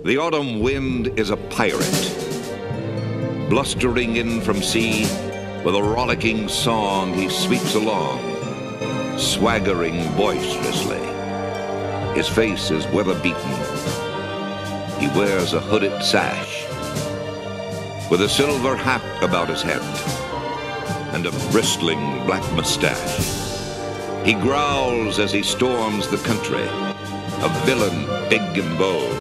The autumn wind is a pirate, blustering in from sea. With a rollicking song he sweeps along, swaggering boisterously. His face is weather-beaten. He wears a hooded sash, with a silver hat about his head, and a bristling black mustache. He growls as he storms the country, a villain big and bold.